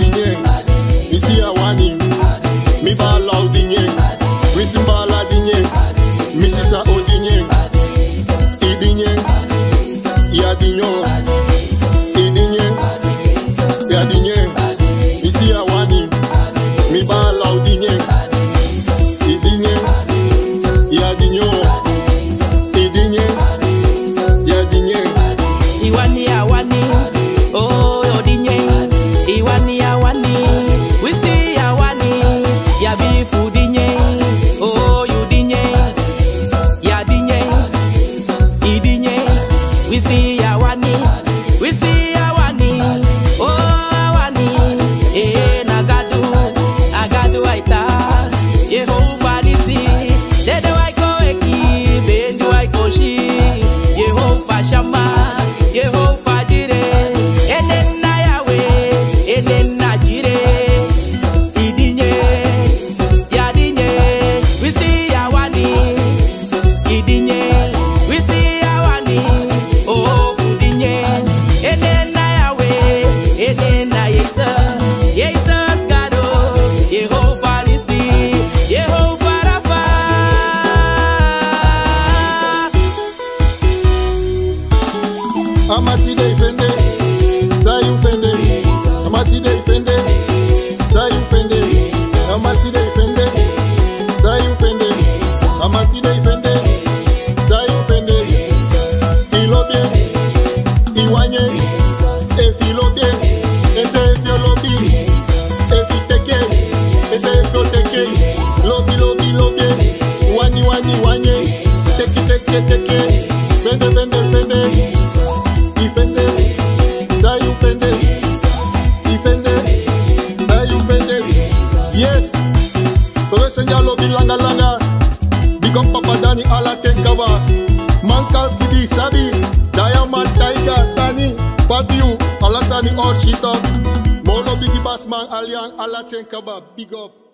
dinye. Misi awani. Mi bala dinye. Misi bala dinye. Misi sa odinye. Idinye. Ya dinyo. Idinye. Ya dinye. Misi awani. Mi bala dinye. Idinye. Ya dinyo. Idinye. Ya dinye. Iwani awani. Oh odinye. Iwani awani. We see awani. Ya bifu dinye. Oh you dinye. Ya dinye. Idinye. We see awani. We see awani. Oh awani. Nagadu. Agadu aita. Yehovah nisi. Dede waiko eki. Bendu waiko shi. Yehovah shama. Yehovah jire. Enena Yahweh. Enena jire. Idinye. Yadinye. We see awani. Idinye. We see awani. Oh udinye. Enena Yahweh. Enena Jesus gado. Yehovah nisi. Yehovah Rafa. Amati de ifende, Zayu fende. Amati de ifende, Zayu fende. Amati de ifende, Zayu fende. Amati de ifende, Zayu fende. Ilo bien, Iwanye, Efilo bien, Ese fiolobi, Efiteke, Ese fioteke, Lobi bien, Wani wanye, Teke, Fende. Ifende, Zayu fende, Ifende, Zayu fende. Yes, todo señalo di langa. Big up Papa Danny ala tenkaba. Mankal Kidi Sabi, Diamond Tiger Danny, Papiu, Alasani Orchita. Molo Biggie Bassman Alian ala tenkaba. Big up.